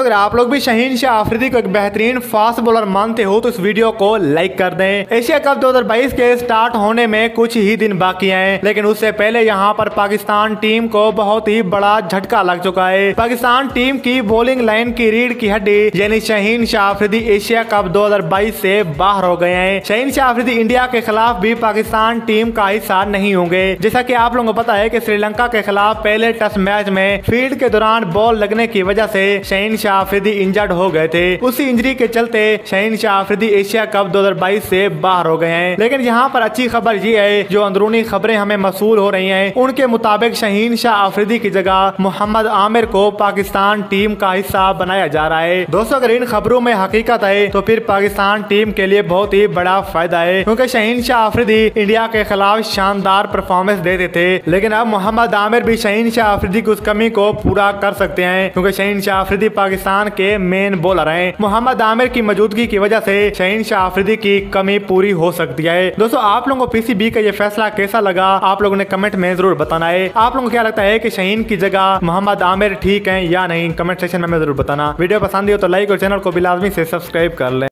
दोस्तों अगर आप लोग भी शाहीन शाह अफरीदी को एक बेहतरीन फास्ट बॉलर मानते हो तो इस वीडियो को लाइक कर दें। एशिया कप 2022 के स्टार्ट होने में कुछ ही दिन बाकी हैं, लेकिन उससे पहले यहां पर पाकिस्तान टीम को बहुत ही बड़ा झटका लग चुका है। पाकिस्तान टीम की बॉलिंग लाइन की रीढ़ की हड्डी यानी शाहीन शाह अफरीदी एशिया कप 2022 से बाहर हो गए हैं। शाहीन शाह अफरीदी इंडिया के खिलाफ भी पाकिस्तान टीम का हिस्सा नहीं होंगे। जैसा कि आप लोगों को पता है कि श्रीलंका के खिलाफ पहले टेस्ट मैच में फील्ड के दौरान बॉल लगने की वजह से शाहीन शाह अफरीदी इंजर्ड हो गए थे। उसी इंजरी के चलते शाहीन शाह अफरीदी एशिया कप 2022 से बाहर हो गए हैं। लेकिन यहाँ पर अच्छी खबर ये है, जो अंदरूनी खबरें हमें मसूल हो रही हैं, उनके मुताबिक शाहीन शाह अफरीदी की जगह मोहम्मद आमिर को पाकिस्तान टीम का हिस्सा बनाया जा रहा है। दोस्तों अगर इन खबरों में हकीकत है तो फिर पाकिस्तान टीम के लिए बहुत ही बड़ा फायदा है, क्योंकि शाहीन शाह अफरीदी इंडिया के खिलाफ शानदार परफॉर्मेंस देते थे। लेकिन अब मोहम्मद आमिर भी शाहीन शाह अफरीदी की उस कमी को पूरा कर सकते हैं, क्योंकि शाहीन शाह अफरीदी पाकिस्तान के मेन बॉलर हैं। मोहम्मद आमिर की मौजूदगी की वजह से शाहीन शाह अफरीदी की कमी पूरी हो सकती है। दोस्तों आप लोगों को पीसीबी का ये फैसला कैसा लगा, आप लोगों ने कमेंट में जरूर बताना है। आप लोगों को क्या लगता है कि शाहीन की जगह मोहम्मद आमिर ठीक है या नहीं, कमेंट सेक्शन में जरूर बताना। वीडियो पसंद हो तो लाइक और चैनल को भी लाजमी से सब्सक्राइब कर लें।